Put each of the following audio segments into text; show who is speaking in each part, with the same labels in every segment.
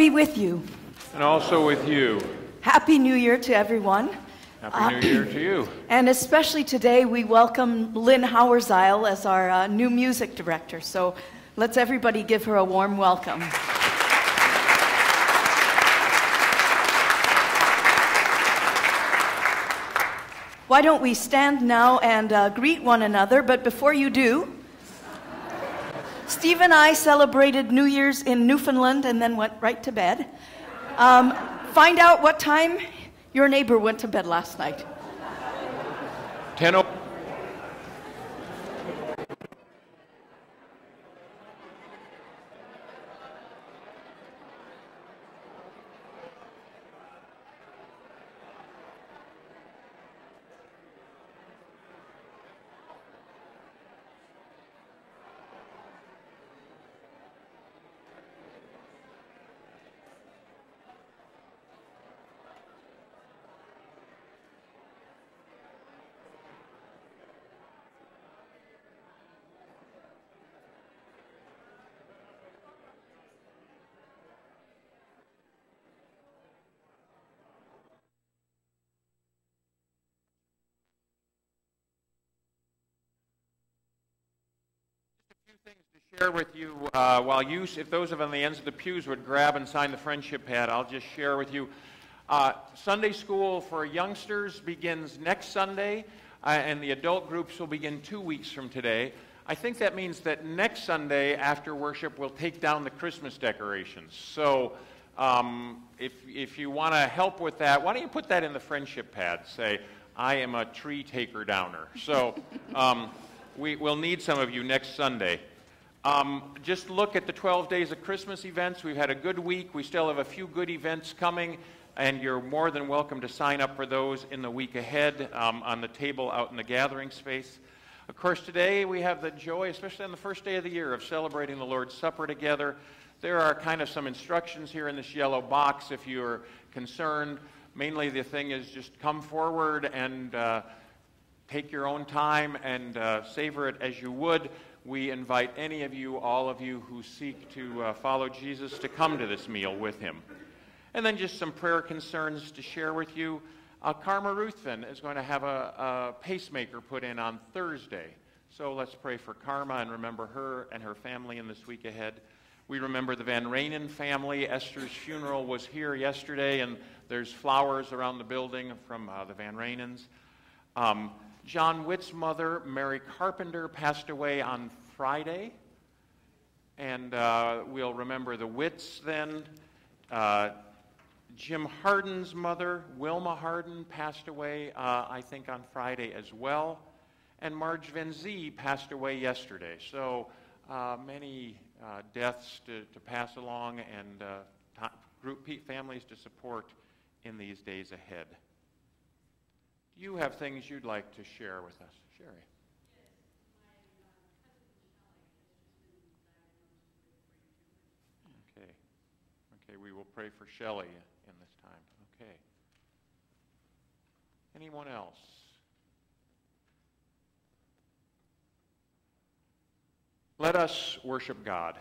Speaker 1: be with you.
Speaker 2: And also with you.
Speaker 1: Happy New Year to everyone.
Speaker 2: Happy New Year to you.
Speaker 1: And especially today, we welcome Lynn Hauerzeil as our new music director. So let's everybody give her a warm welcome. Why don't we stand now and greet one another? But before you do, Steve and I celebrated New Year's in Newfoundland and then went right to bed. Find out what time your neighbor went to bed last night.
Speaker 2: 10:00. Things to share with you while you, if those of on the ends of the pews would grab and sign the friendship pad, I'll just share with you. Sunday school for youngsters begins next Sunday, and the adult groups will begin 2 weeks from today. I think that means that next Sunday after worship we'll take down the Christmas decorations. So if you want to help with that, why don't you put that in the friendship pad? Say, I am a tree taker downer. So we'll need some of you next Sunday. Just look at the 12 Days of Christmas events. We've had a good week. We still have a few good events coming, and you're more than welcome to sign up for those in the week ahead on the table out in the gathering space. Of course, today we have the joy, especially on the first day of the year, of celebrating the Lord's Supper together. There are kind of some instructions here in this yellow box if you're concerned. Mainly the thing is just come forward and take your own time and savor it as you would. We invite any of you, all of you who seek to follow Jesus to come to this meal with him. And then just some prayer concerns to share with you. Karma Ruthven is going to have a pacemaker put in on Thursday. So let's pray for Karma and remember her and her family in this week ahead. We remember the Van Rainen family. Esther's funeral was here yesterday, and there's flowers around the building from the Van Rainens. John Witt's mother, Mary Carpenter, passed away on Friday. And we'll remember the Witts then. Jim Harden's mother, Wilma Harden, passed away, I think, on Friday as well. And Marge Van Zee passed away yesterday. So many deaths to pass along and group families to support in these days ahead. Do you have things you'd like to share with us? Sherry. Okay, we will pray for Shelley in this time. Okay. Anyone else? Let us worship God.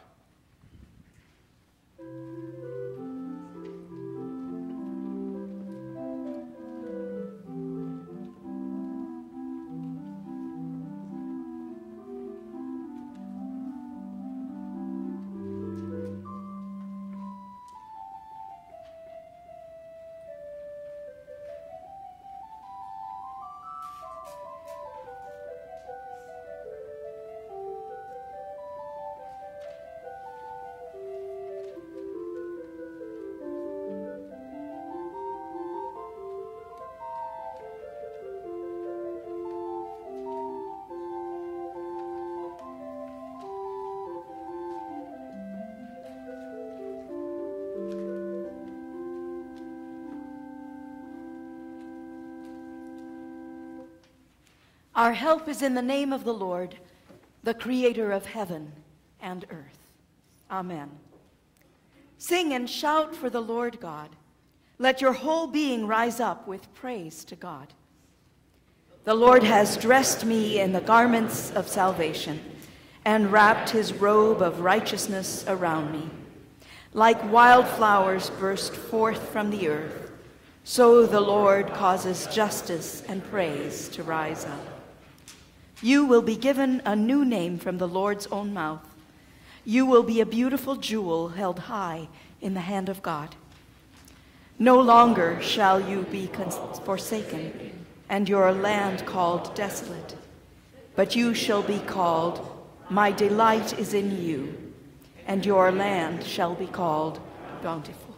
Speaker 1: Our help is in the name of the Lord, the creator of heaven and earth. Amen. Sing and shout for the Lord God. Let your whole being rise up with praise to God. The Lord has dressed me in the garments of salvation and wrapped his robe of righteousness around me. Like wildflowers burst forth from the earth, so the Lord causes justice and praise to rise up. You will be given a new name from the Lord's own mouth. You will be a beautiful jewel held high in the hand of God. No longer shall you be forsaken, and your land called desolate, but you shall be called, My delight is in you, and your land shall be called bountiful.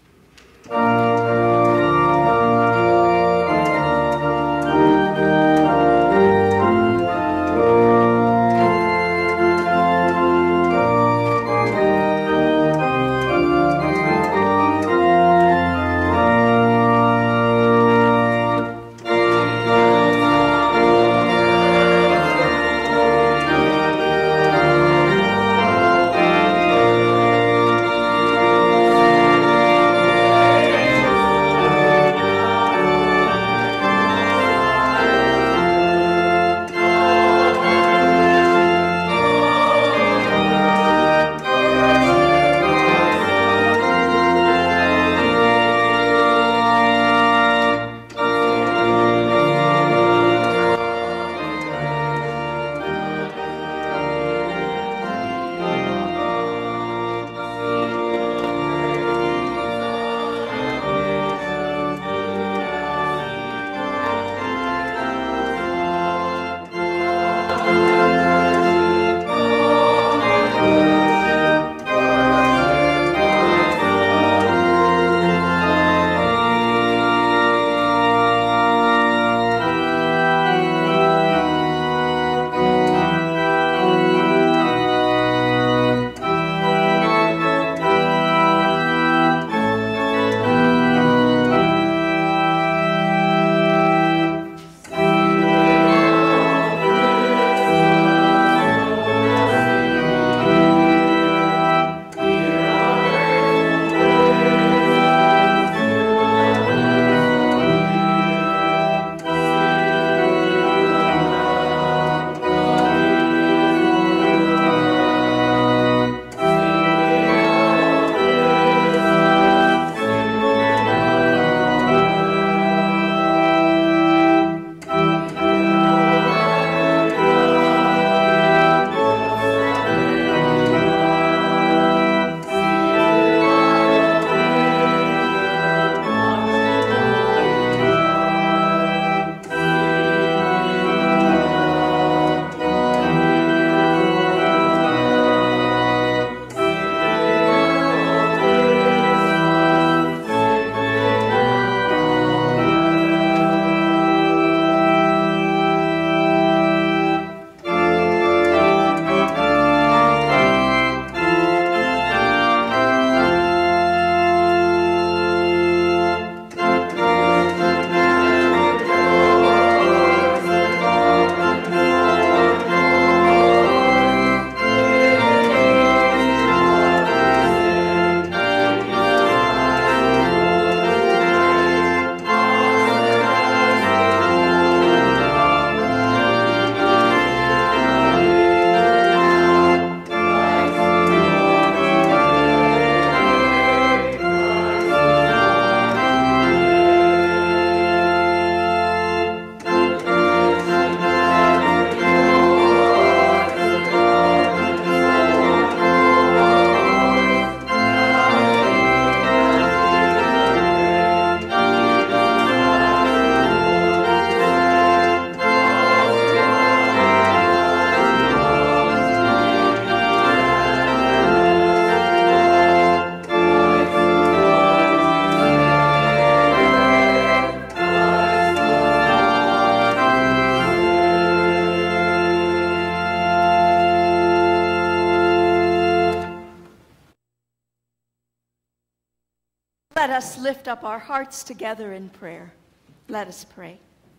Speaker 1: Let us lift up our hearts together in prayer. Let us pray.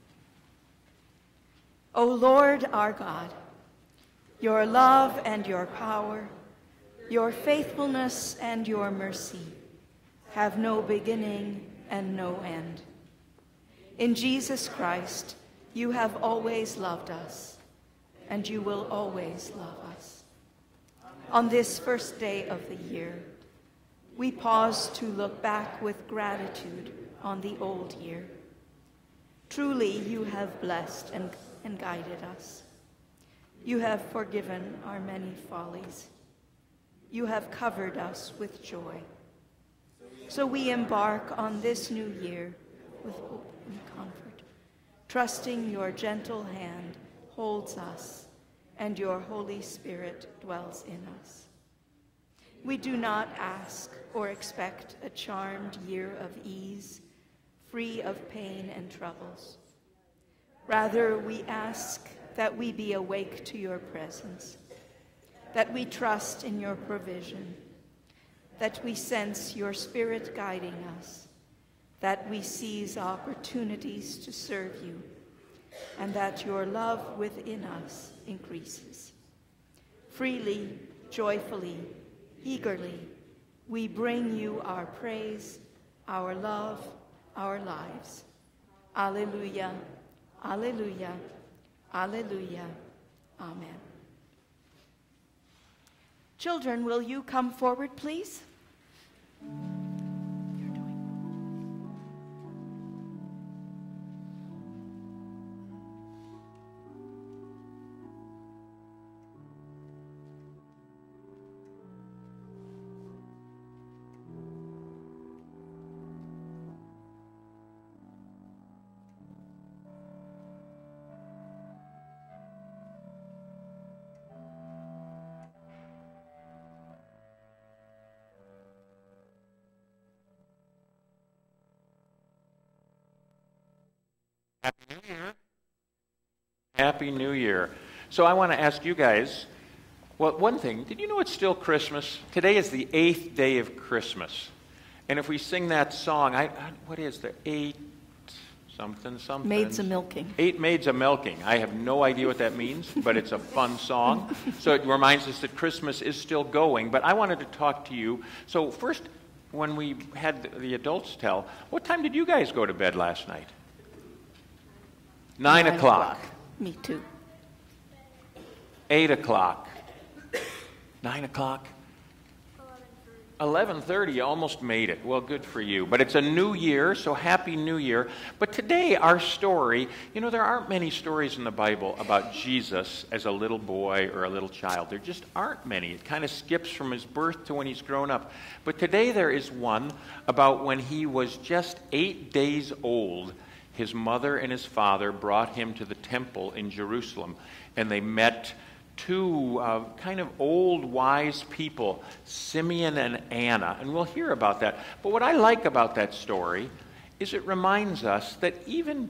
Speaker 1: O Lord our God, your love and your power, your faithfulness and your mercy have no beginning and no end. In Jesus Christ, you have always loved us, and you will always love us. On this first day of the year, we pause to look back with gratitude on the old year. Truly, you have blessed and guided us. You have forgiven our many follies. You have covered us with joy. So we embark on this new year with hope and comfort, trusting your gentle hand holds us and your Holy Spirit dwells in us. We do not ask or expect a charmed year of ease, free of pain and troubles. Rather, we ask that we be awake to your presence, that we trust in your provision, that we sense your Spirit guiding us, that we seize opportunities to serve you, and that your love within us increases. Freely, joyfully, eagerly, we bring you our praise, our love, our lives. Alleluia, alleluia, alleluia. Amen. Children, will you come forward, please?
Speaker 2: Happy New Year. Happy New Year. So I want to ask you guys, well, one thing, did you know it's still Christmas? Today is the 8th day of Christmas. And if we sing that song, what is the 8 something?
Speaker 1: Maids a-milking.
Speaker 2: 8 maids a-milking. I have no idea what that means, but it's a fun song. So it reminds us that Christmas is still going. But I wanted to talk to you. So first, when we had the adults tell, what time did you guys go to bed last night? 9 o'clock.
Speaker 1: Me too.
Speaker 2: 8 o'clock. 9 o'clock. 11:30. You almost made it. Well, good for you. But it's a new year, so happy New Year. But today, our story, there aren't many stories in the Bible about Jesus as a little boy or a little child. There just aren't many. It kind of skips from his birth to when he's grown up. But today there is one about when he was just 8 days old. His mother and his father brought him to the temple in Jerusalem, and they met two kind of old, wise people, Simeon and Anna, and we'll hear about that. But what I like about that story is it reminds us that even,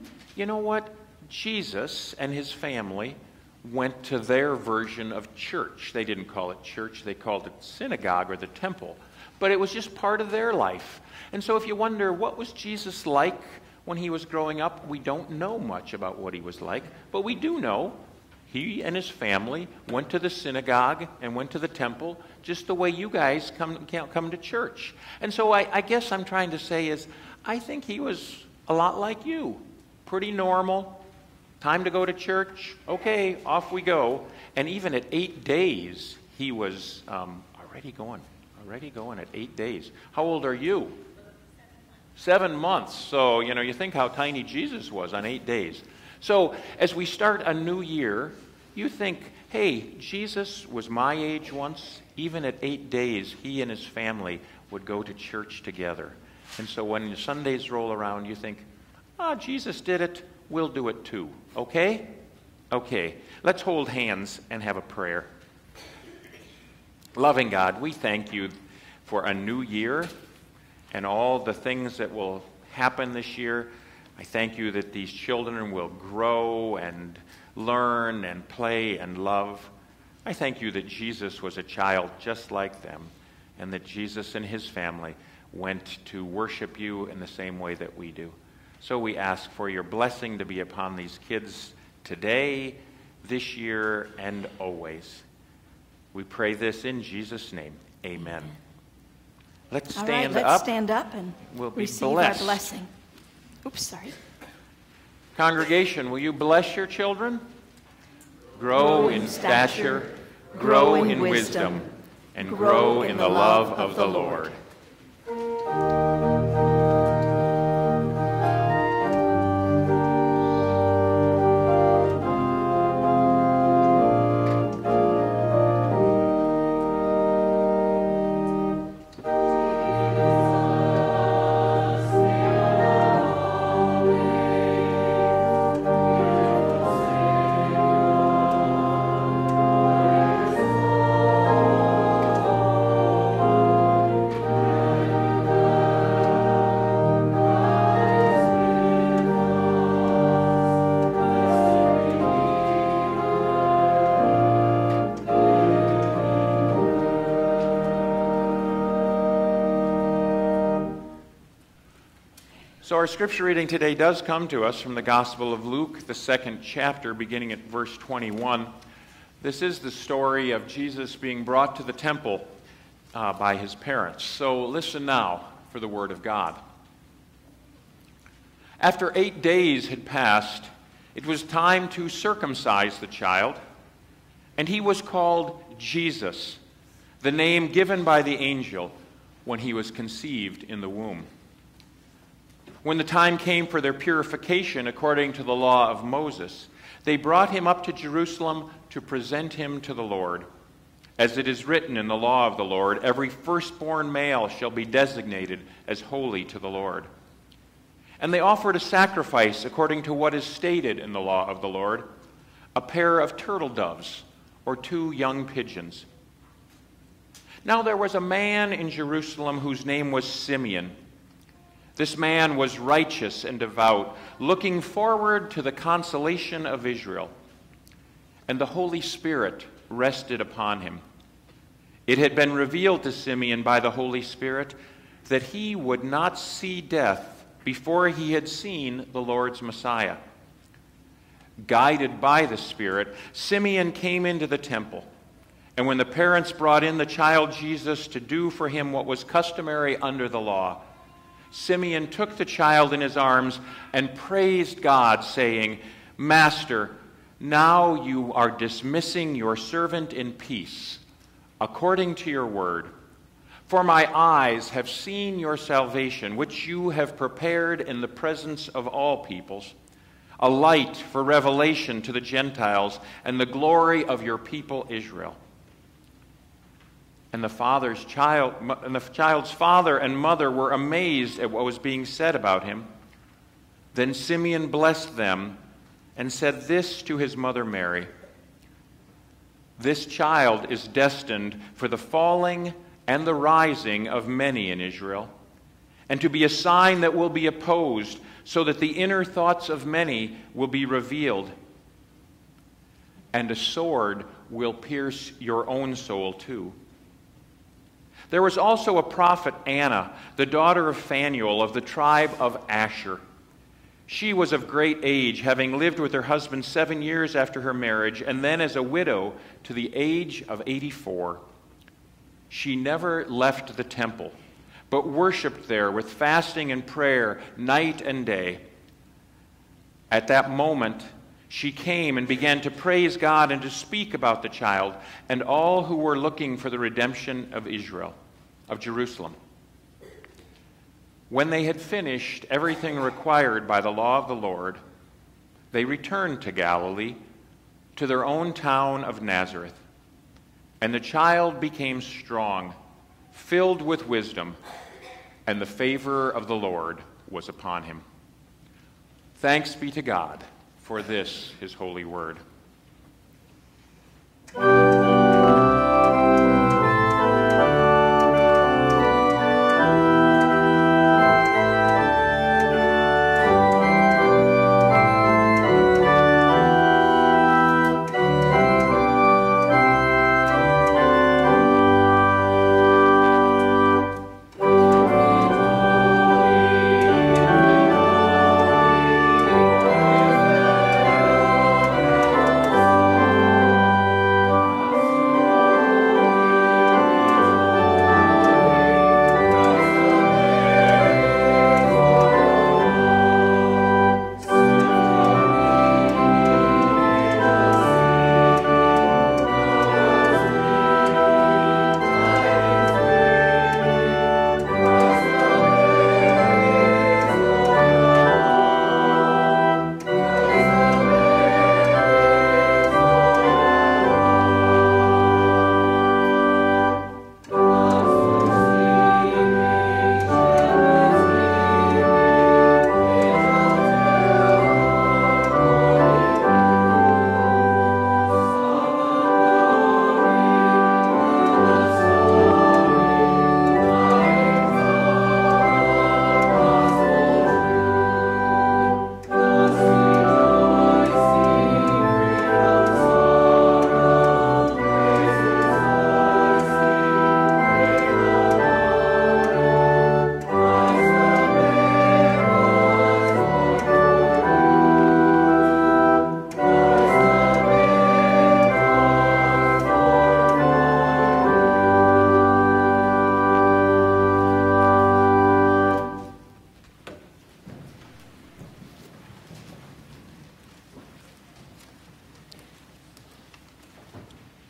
Speaker 2: Jesus and his family went to their version of church. They didn't call it church, they called it synagogue or the temple. But it was just part of their life. And so if you wonder, what was Jesus like when he was growing up? We don't know much about what he was like, but we do know he and his family went to the synagogue and went to the temple just the way you guys come to church. And so I guess I'm trying to say is, I think he was a lot like you. Pretty normal. Time to go to church. Okay, off we go. And even at 8 days, he was already going at 8 days. How old are you? 7 months. So, you think how tiny Jesus was on 8 days. So, as we start a new year, you think, hey, Jesus was my age once. Even at 8 days, he and his family would go to church together. And so when the Sundays roll around, you think, Jesus did it. We'll do it too. Okay? Okay. Let's hold hands and have a prayer. Loving God, we thank you for a new year and all the things that will happen this year. I thank you that these children will grow and learn and play and love. I thank you that Jesus was a child just like them, and that Jesus and his family went to worship you in the same way that we do. So we ask for your blessing to be upon these kids today, this year, and always. We pray this in Jesus' name. Amen. Let's stand up.
Speaker 1: Let's stand up and
Speaker 2: we'll be
Speaker 1: receive
Speaker 2: blessed.
Speaker 1: our blessing. Oops, sorry.
Speaker 2: Congregation, will you bless your children? Grow in stature, grow in wisdom, and grow in the love of the Lord. So our scripture reading today does come to us from the Gospel of Luke, the 2nd chapter, beginning at verse 21. This is the story of Jesus being brought to the temple by his parents. So listen now for the word of God. After 8 days had passed, it was time to circumcise the child, and he was called Jesus, the name given by the angel when he was conceived in the womb. When the time came for their purification according to the law of Moses, they brought him up to Jerusalem to present him to the Lord. As it is written in the law of the Lord, every firstborn male shall be designated as holy to the Lord. And they offered a sacrifice according to what is stated in the law of the Lord, a pair of turtle doves or 2 young pigeons. Now there was a man in Jerusalem whose name was Simeon. This man was righteous and devout, looking forward to the consolation of Israel. And the Holy Spirit rested upon him. It had been revealed to Simeon by the Holy Spirit that he would not see death before he had seen the Lord's Messiah. Guided by the Spirit, Simeon came into the temple. And when the parents brought in the child Jesus to do for him what was customary under the law, Simeon took the child in his arms and praised God, saying, "Master, now you are dismissing your servant in peace, according to your word. For my eyes have seen your salvation, which you have prepared in the presence of all peoples, a light for revelation to the Gentiles and the glory of your people Israel." And the child's father and mother were amazed at what was being said about him. Then Simeon blessed them and said this to his mother Mary, "This child is destined for the falling and the rising of many in Israel, and to be a sign that will be opposed, so that the inner thoughts of many will be revealed. And a sword will pierce your own soul too." There was also a prophet, Anna, the daughter of Phanuel of the tribe of Asher. She was of great age, having lived with her husband 7 years after her marriage, and then as a widow to the age of 84. She never left the temple, but worshipped there with fasting and prayer night and day. At that moment, she came and began to praise God and to speak about the child and all who were looking for the redemption of Israel, of Jerusalem. When they had finished everything required by the law of the Lord, they returned to Galilee, to their own town of Nazareth. And the child became strong, filled with wisdom, and the favor of the Lord was upon him. Thanks be to God for this, his holy word.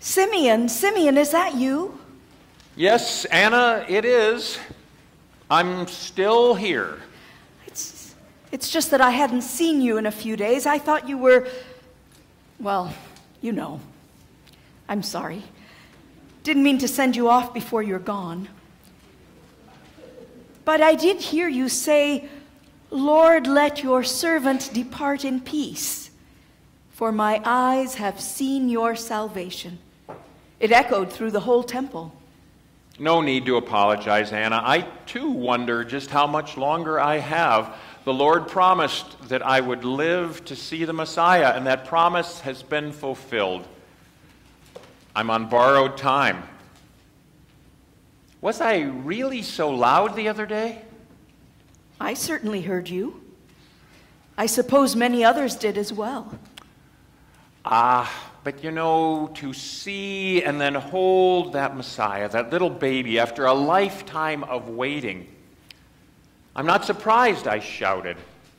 Speaker 1: Simeon, Simeon, is that you?
Speaker 2: Yes, Anna, it is. I'm still here.
Speaker 1: It's just that I hadn't seen you in a few days. I thought you were, well, you know. I'm sorry. Didn't mean to send you off before you're gone. But I did hear you say, "Lord, let your servant depart in peace, for my eyes have seen your salvation." It echoed through the whole temple.
Speaker 2: No need to apologize, Anna. I, too, wonder just how much longer I have. The Lord promised that I would live to see the Messiah, and that promise has been fulfilled. I'm on borrowed time. Was I really so loud the other day?
Speaker 1: I certainly heard you. I suppose many others did as well.
Speaker 2: But you know, to see and then hold that Messiah, that little baby, after a lifetime of waiting, I'm not surprised I shouted.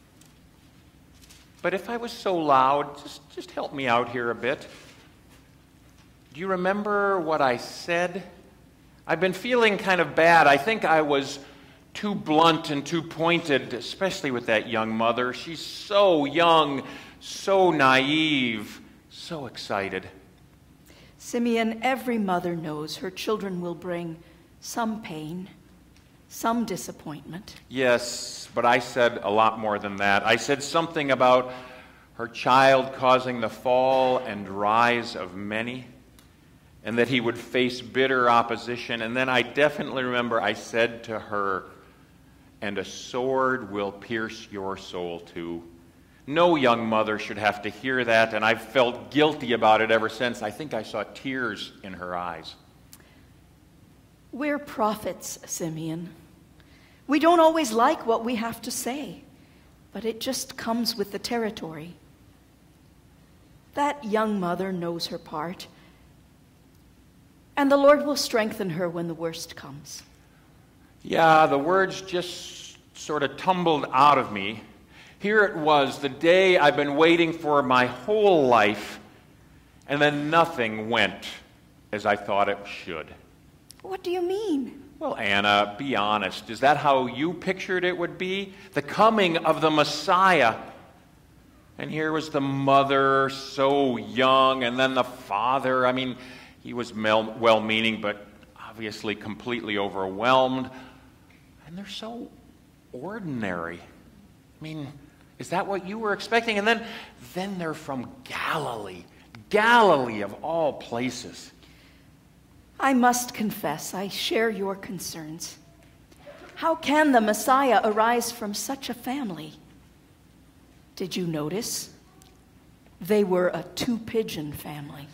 Speaker 2: But if I was so loud, just help me out here a bit. Do you remember what I said? I've been feeling kind of bad. I think I was too blunt and too pointed, especially with that young mother. She's so young, so naive, so excited.
Speaker 1: Simeon, every mother knows her children will bring some pain, some disappointment.
Speaker 2: Yes, but I said a lot more than that. I said something about her child causing the fall and rise of many, and that he would face bitter opposition. And then I definitely remember I said to her, "And a sword will pierce your soul too." No young mother should have to hear that, and I've felt guilty about it ever since. I think I saw tears in her eyes.
Speaker 1: We're prophets, Simeon. We don't always like what we have to say, but it just comes with the territory. That young mother knows her part, and the Lord will strengthen her when the worst comes.
Speaker 2: Yeah, the words just sort of tumbled out of me. Here it was, the day I've been waiting for my whole life, and then nothing went as I thought it should.
Speaker 1: What do you mean?
Speaker 2: Well, Anna, be honest. Is that how you pictured it would be? The coming of the Messiah. And here was the mother, so young, and then the father. I mean, he was well-meaning, but obviously completely overwhelmed. And they're so ordinary. I mean, is that what you were expecting? And then they're from Galilee. Galilee of all places.
Speaker 1: I must confess, I share your concerns. How can the Messiah arise from such a family? Did you notice? They were a two-pigeon family.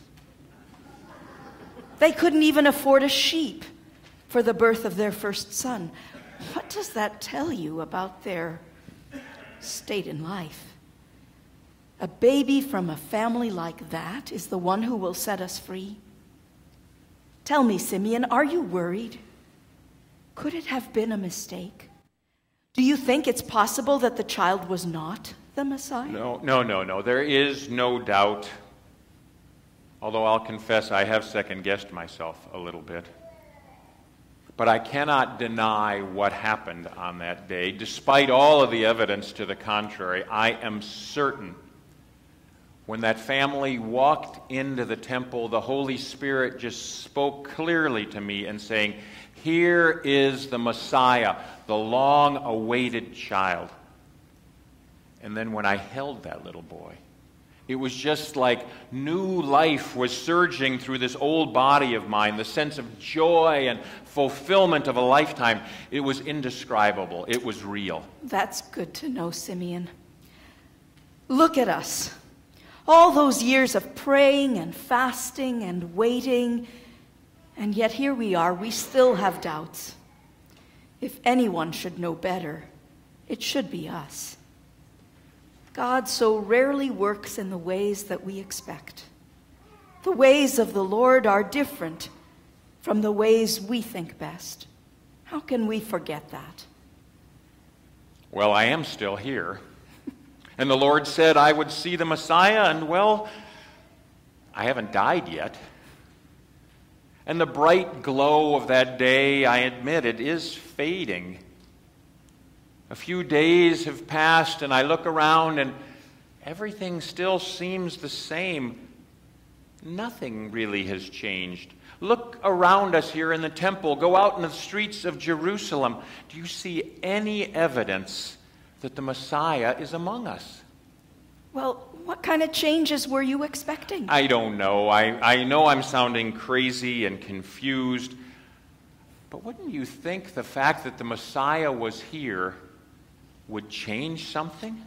Speaker 1: They couldn't even afford a sheep for the birth of their first son. What does that tell you about their state in life? A baby from a family like that is the one who will set us free. Tell me, Simeon, are you worried? Could it have been a mistake? Do you think it's possible that the child was not the Messiah?
Speaker 2: No. There is no doubt. Although I'll confess I have second-guessed myself a little bit. But I cannot deny what happened on that day. Despite all of the evidence to the contrary, I am certain when that family walked into the temple, the Holy Spirit just spoke clearly to me and saying, "Here is the Messiah, the long-awaited child." And then when I held that little boy, it was just like new life was surging through this old body of mine, the sense of joy and fulfillment of a lifetime. It was indescribable. It was real.
Speaker 1: That's good to know, Simeon. Look at us. All those years of praying and fasting and waiting, and yet here we are. We still have doubts. If anyone should know better, it should be us. God so rarely works in the ways that we expect. The ways of the Lord are different from the ways we think best. How can we forget that?
Speaker 2: Well, I am still here. And the Lord said I would see the Messiah, and well, I haven't died yet. And the bright glow of that day, I admit, it is fading. A few days have passed, and I look around, and everything still seems the same. Nothing really has changed. Look around us here in the temple. Go out in the streets of Jerusalem. Do you see any evidence that the Messiah is among us?
Speaker 1: Well, what kind of changes were you expecting?
Speaker 2: I don't know. I know I'm sounding crazy and confused, but wouldn't you think the fact that the Messiah was here would change something?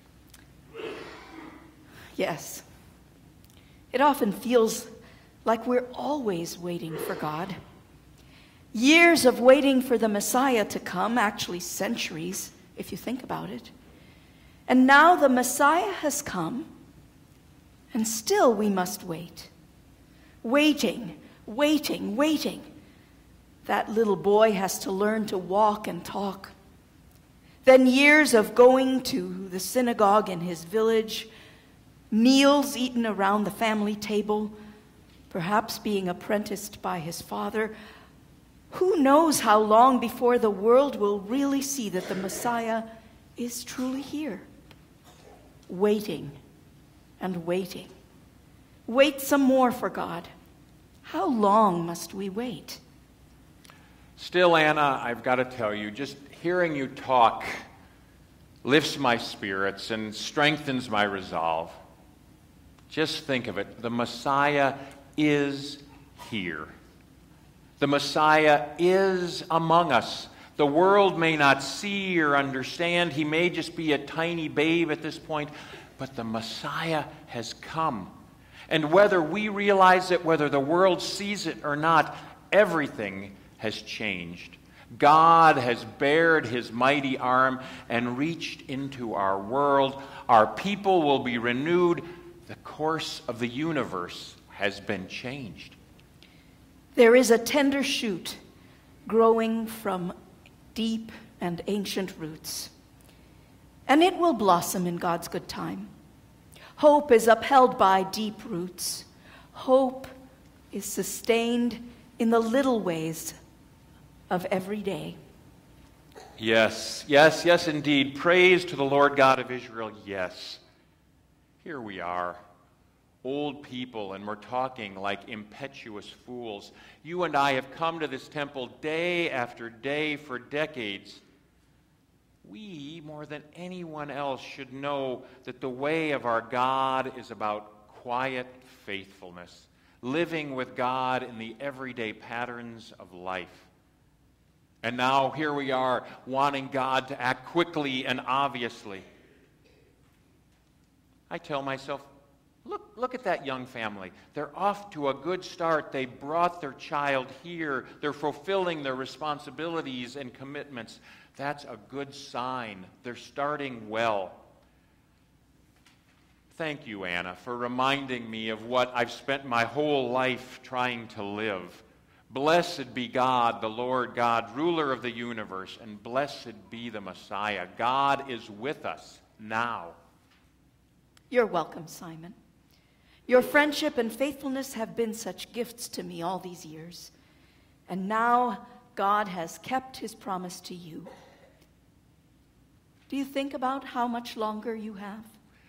Speaker 1: Yes. It often feels like we're always waiting for God. Years of waiting for the Messiah to come, actually centuries, if you think about it. And now the Messiah has come, and still we must wait. Waiting. That little boy has to learn to walk and talk. Then years of going to the synagogue in his village, meals eaten around the family table, perhaps being apprenticed by his father. Who knows how long before the world will really see that the Messiah is truly here? Waiting and waiting. Wait some more for God. How long must we wait?
Speaker 2: Still, Anna, I've got to tell you, just hearing you talk lifts my spirits and strengthens my resolve. Just think of it. The Messiah is here. The Messiah is among us. The world may not see or understand. He may just be a tiny babe at this point, but the Messiah has come. And whether we realize it, whether the world sees it or not, everything has changed. God has bared his mighty arm and reached into our world. Our people will be renewed. The course of the universe has been changed.
Speaker 1: There is a tender shoot growing from deep and ancient roots, and it will blossom in God's good time. Hope is upheld by deep roots. Hope is sustained in the little ways of every day.
Speaker 2: Yes, indeed. Praise to the Lord God of Israel, yes. Here we are, old people, and we're talking like impetuous fools. You and I have come to this temple day after day for decades. We, more than anyone else, should know that the way of our God is about quiet faithfulness, living with God in the everyday patterns of life. And now here we are, wanting God to act quickly and obviously. I tell myself, look at that young family. They're off to a good start. They brought their child here. They're fulfilling their responsibilities and commitments. That's a good sign. They're starting well. Thank you, Anna, for reminding me of what I've spent my whole life trying to live. Blessed be God, the Lord God, ruler of the universe, and blessed be the Messiah. God is with us now.
Speaker 1: You're welcome, Simon. Your friendship and faithfulness have been such gifts to me all these years. And now God has kept his promise to you. Do you think about how much longer you have?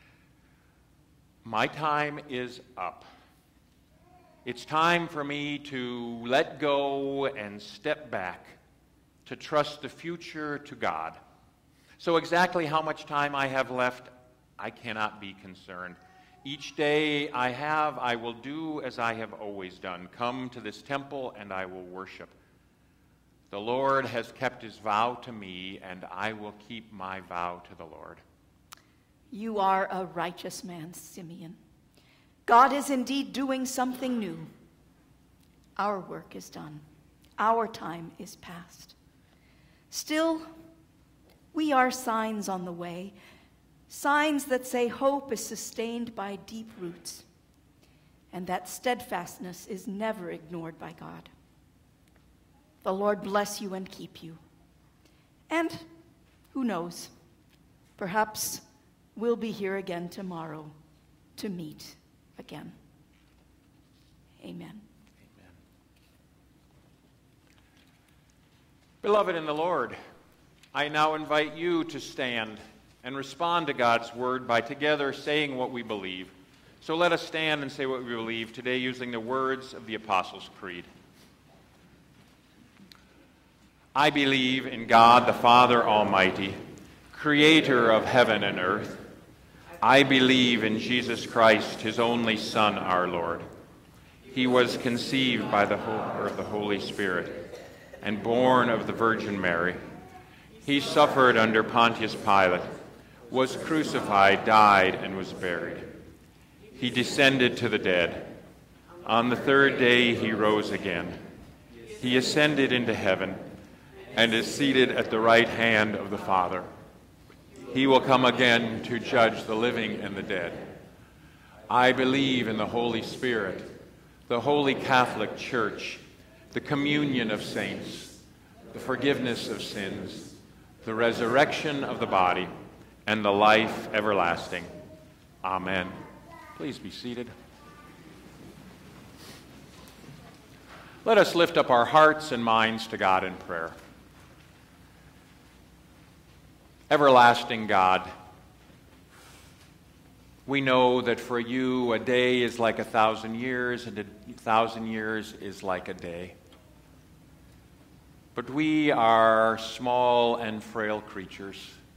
Speaker 2: My time is up. It's time for me to let go and step back, to trust the future to God. So exactly how much time I have left, I cannot be concerned. Each day I will do as I have always done. Come to this temple and I will worship. The Lord has kept his vow to me, and I will keep my vow to the Lord.
Speaker 1: You are a righteous man, Simeon. God is indeed doing something new. Our work is done. Our time is past. Still, we are signs on the way, signs that say hope is sustained by deep roots, and that steadfastness is never ignored by God. The Lord bless you and keep you. And who knows, perhaps we'll be here again tomorrow to meet again. Amen.
Speaker 2: Amen. Beloved in the Lord, I now invite you to stand and respond to God's word by together saying what we believe. So let us stand and say what we believe today using the words of the Apostles' Creed. I believe in God the Father Almighty, creator of heaven and earth. I believe in Jesus Christ, his only Son, our Lord. He was conceived by the Holy Spirit and born of the Virgin Mary. He suffered under Pontius Pilate, was crucified, died, and was buried. He descended to the dead. On the third day he rose again. He ascended into heaven and is seated at the right hand of the Father. He will come again to judge the living and the dead. I believe in the Holy Spirit, the Holy Catholic Church, the communion of saints, the forgiveness of sins, the resurrection of the body, and the life everlasting. Amen. Please be seated. Let us lift up our hearts and minds to God in prayer. Everlasting God, we know that for you a day is like 1,000 years and 1,000 years is like a day. But we are small and frail creatures,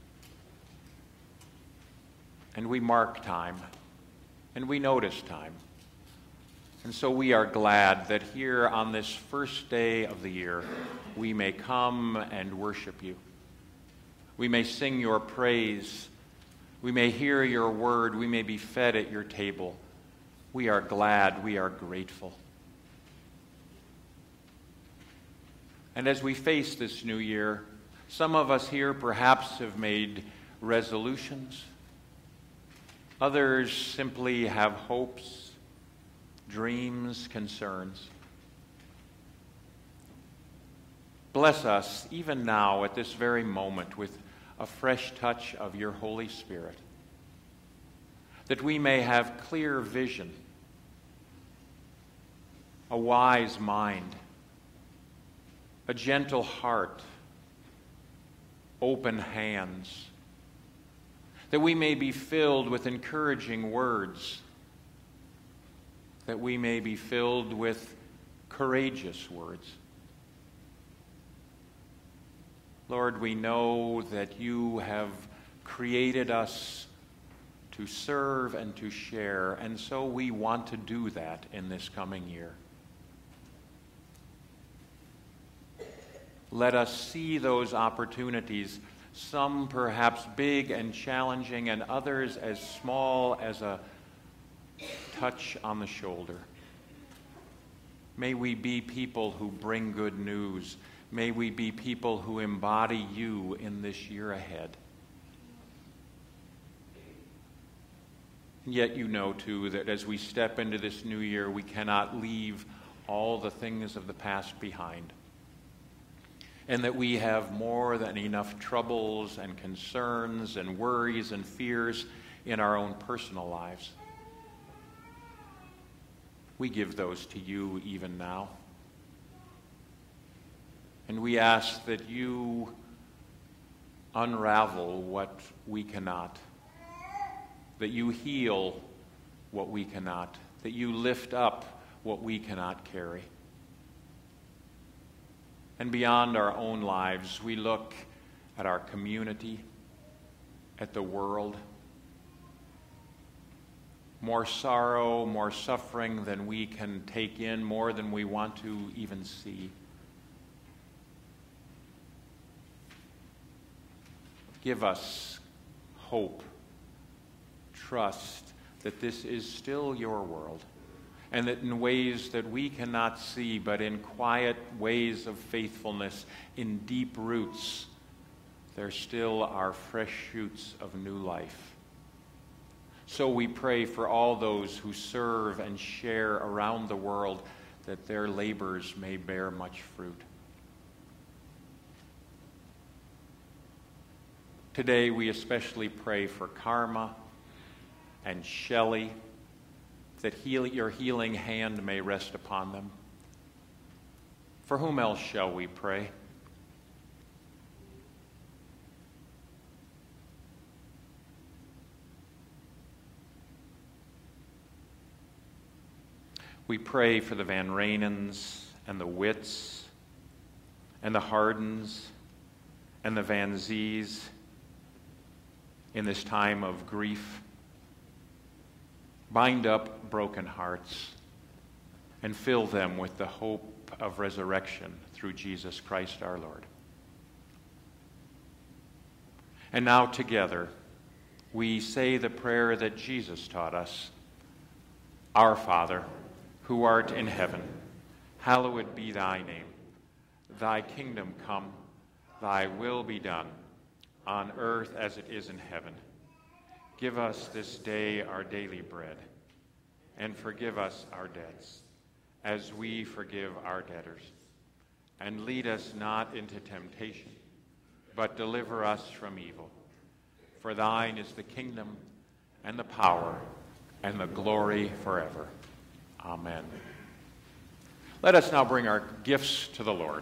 Speaker 2: and we mark time, and we notice time. And so we are glad that here on this first day of the year, we may come and worship you. We may sing your praise. We may hear your word. We may be fed at your table. We are glad. We are grateful. And as we face this new year, some of us here perhaps have made resolutions. Others simply have hopes, dreams, concerns. Bless us even now at this very moment with a fresh touch of your Holy Spirit, that we may have clear vision, a wise mind, a gentle heart, open hands, that we may be filled with encouraging words, that we may be filled with courageous words. Lord, we know that you have created us to serve and to share, and so we want to do that in this coming year. Let us see those opportunities, some perhaps big and challenging, and others as small as a touch on the shoulder. May we be people who bring good news. May we be people who embody you in this year ahead. And yet you know, too, that as we step into this new year, we cannot leave all the things of the past behind. And that we have more than enough troubles and concerns and worries and fears in our own personal lives. We give those to you even now. And we ask that you unravel what we cannot, that you heal what we cannot, that you lift up what we cannot carry. And beyond our own lives, we look at our community, at the world. More sorrow, more suffering than we can take in, more than we want to even see. Give us hope, trust that this is still your world, and that in ways that we cannot see, but in quiet ways of faithfulness, in deep roots, there still are fresh shoots of new life. So we pray for all those who serve and share around the world, that their labors may bear much fruit. Today we especially pray for Karma and Shelley, that your healing hand may rest upon them. For whom else shall we pray? We pray for the Van Rainens and the Witts and the Hardens and the Van Zees in this time of grief. Bind up broken hearts and fill them with the hope of resurrection through Jesus Christ our Lord. And now together, we say the prayer that Jesus taught us. Our Father, who art in heaven, hallowed be thy name. Thy kingdom come, thy will be done, on earth as it is in heaven. Give us this day our daily bread, and forgive us our debts, as we forgive our debtors. And lead us not into temptation, but deliver us from evil. For thine is the kingdom, and the power, and the glory forever. Amen. Let us now bring our gifts to the Lord.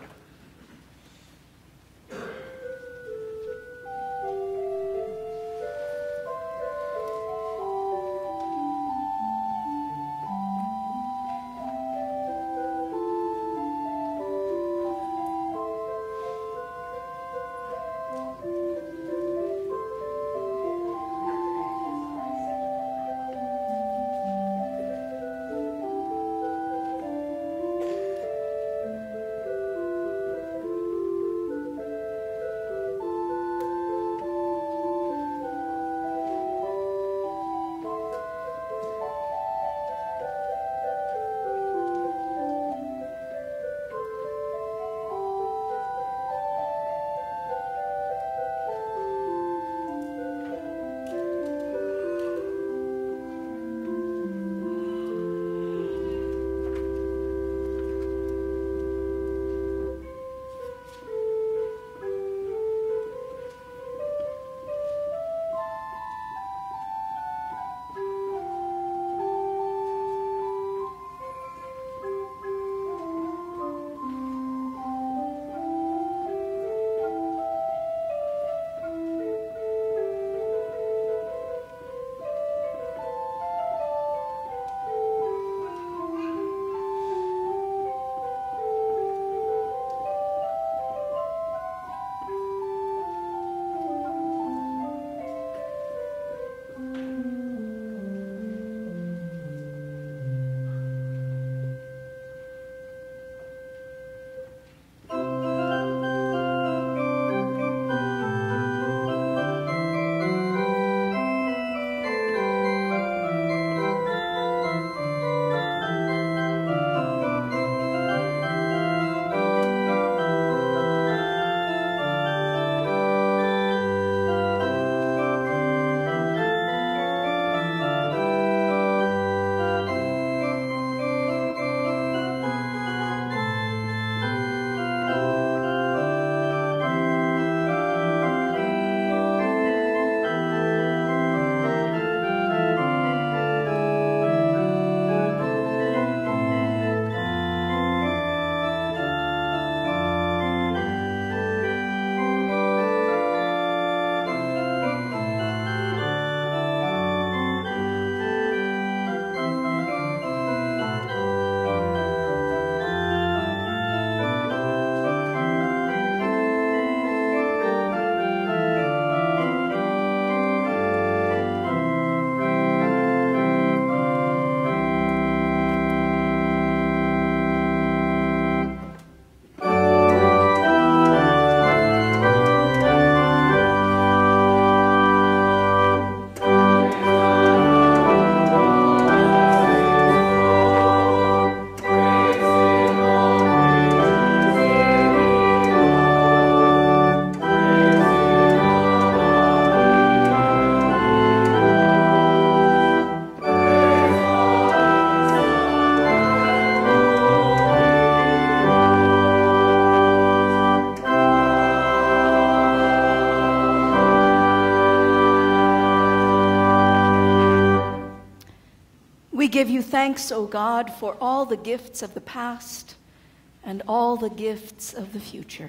Speaker 1: give you thanks, O God, for all the gifts of the past and all the gifts of the future.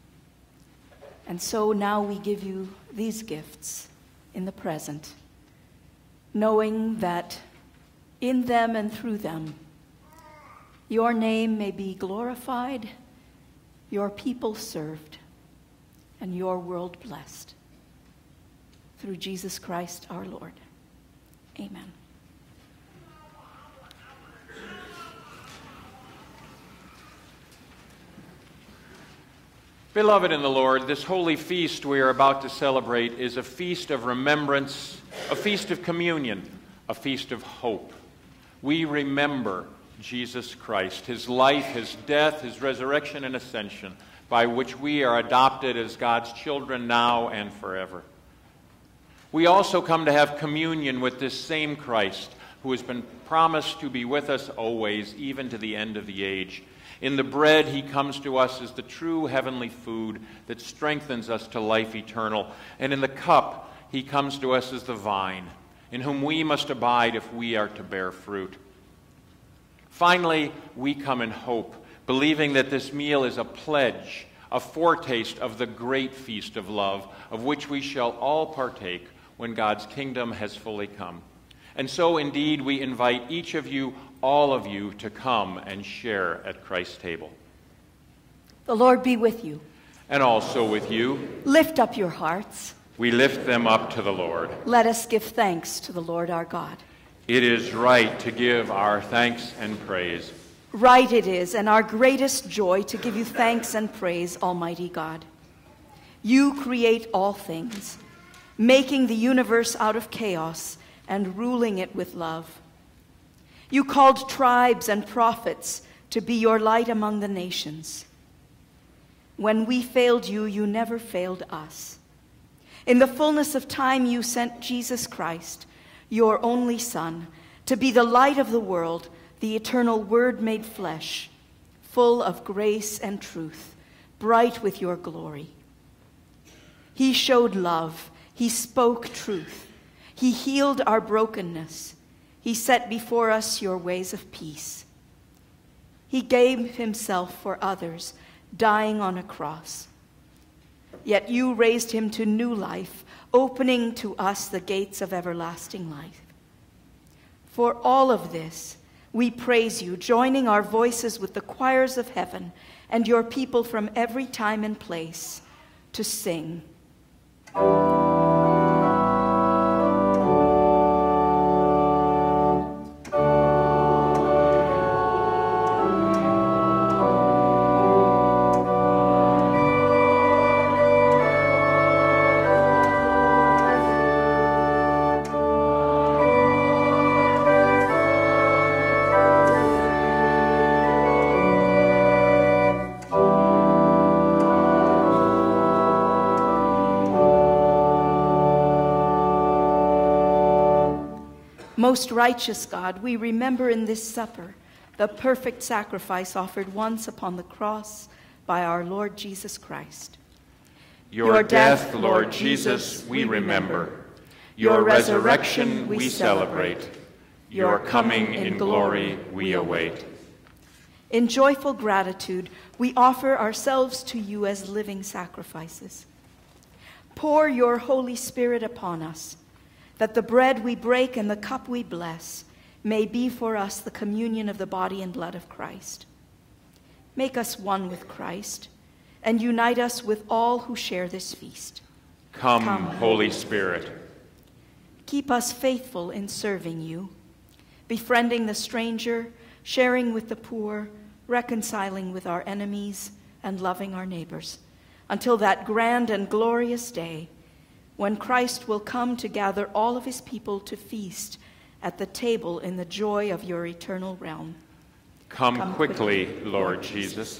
Speaker 1: And so now we give you these gifts in the present, knowing that in them and through them Your name may be glorified, your people served, and your world blessed. Through Jesus Christ our Lord. Amen.
Speaker 2: Beloved in the Lord, this holy feast we are about to celebrate is a feast of remembrance, a feast of communion, a feast of hope. We remember Jesus Christ, his life, his death, his resurrection and ascension, by which we are adopted as God's children now and forever. We also come to have communion with this same Christ, who has been promised to be with us always, even to the end of the age. In the bread, he comes to us as the true heavenly food that strengthens us to life eternal. And in the cup, he comes to us as the vine, in whom we must abide if we are to bear fruit. Finally, we come in hope, believing that this meal is a pledge, a foretaste of the great feast of love, of which we shall all partake when God's kingdom has fully come. And so, indeed, we invite each of you, all of you, to come and share at Christ's table.
Speaker 1: The Lord be with you.
Speaker 2: And also with you.
Speaker 1: Lift up your hearts.
Speaker 2: We lift them up to the Lord.
Speaker 1: Let us give thanks to the Lord our God.
Speaker 2: It is right to give our thanks and praise.
Speaker 1: Right it is, and our greatest joy, to give you thanks and praise, Almighty God. You create all things, making the universe out of chaos and ruling it with love. You called tribes and prophets to be your light among the nations. When we failed you, you never failed us. In the fullness of time, you sent Jesus Christ, your only Son, to be the light of the world, the eternal Word made flesh, full of grace and truth, bright with your glory. He showed love. He spoke truth. He healed our brokenness. He set before us your ways of peace. He gave himself for others, dying on a cross. Yet you raised him to new life, opening to us the gates of everlasting life. For all of this, we praise you, joining our voices with the choirs of heaven and your people from every time and place to sing. Most righteous God, we remember in this supper the perfect sacrifice offered once upon the cross by our Lord Jesus Christ.
Speaker 2: Your death, Lord Jesus, we remember. Your resurrection we celebrate. Your coming in glory we await.
Speaker 1: In joyful gratitude, we offer ourselves to you as living sacrifices. Pour your Holy Spirit upon us, that the bread we break and the cup we bless may be for us the communion of the body and blood of Christ. Make us one with Christ and unite us with all who share this feast.
Speaker 2: Come, Holy Spirit.
Speaker 1: Keep us faithful in serving you, befriending the stranger, sharing with the poor, reconciling with our enemies, and loving our neighbors, until that grand and glorious day when Christ will come to gather all of his people to feast at the table in the joy of your eternal realm.
Speaker 2: Come quickly, Lord Jesus.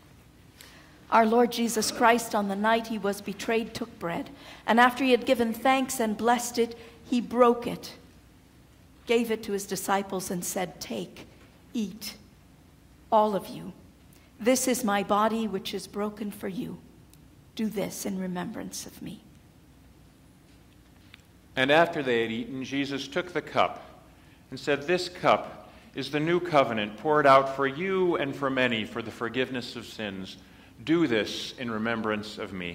Speaker 1: Our Lord Jesus Christ, on the night he was betrayed, took bread, and after he had given thanks and blessed it, he broke it, gave it to his disciples, and said, "Take, eat, all of you. This is my body, which is broken for you. Do this in remembrance of me."
Speaker 2: And after they had eaten, Jesus took the cup and said, "This cup is the new covenant poured out for you and for many for the forgiveness of sins. Do this in remembrance of me."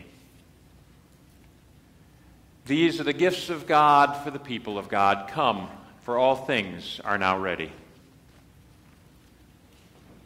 Speaker 2: These are the gifts of God for the people of God. Come, for all things are now ready.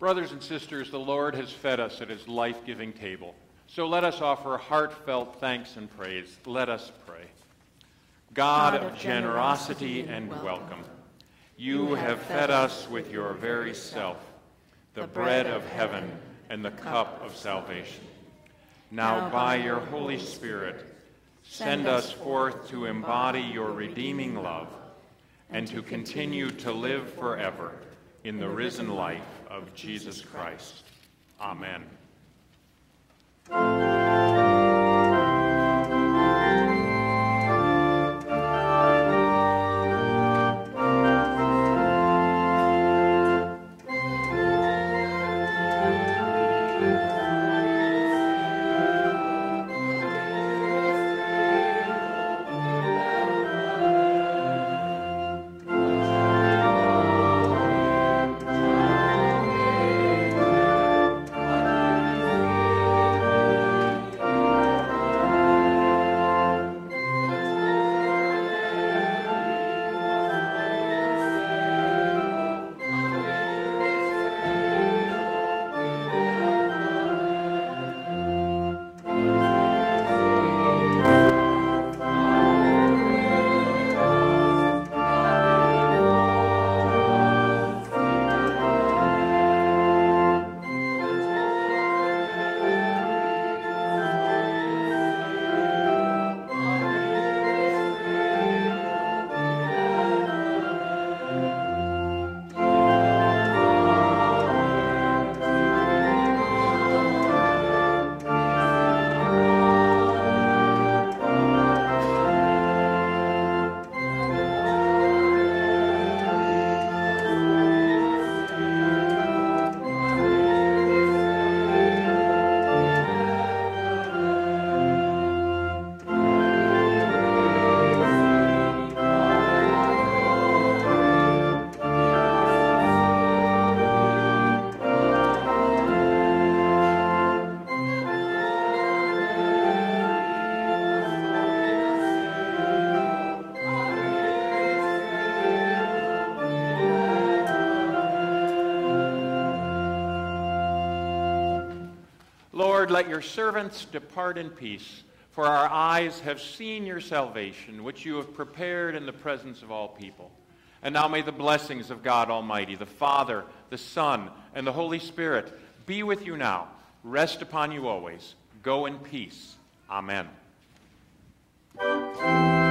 Speaker 2: Brothers and sisters, the Lord has fed us at his life-giving table. So let us offer heartfelt thanks and praise. Let us pray. God of generosity and welcome, you have fed us with your very self, the bread of heaven and the cup of salvation. Now by your Holy Spirit, send us forth to embody your redeeming love and to continue to live forever in the risen life of Jesus Christ. Amen. Lord, let your servants depart in peace, for our eyes have seen your salvation, which you have prepared in the presence of all people. And now may the blessings of God Almighty, the Father, the Son, and the Holy Spirit be with you now, rest upon you always. Go in peace. Amen.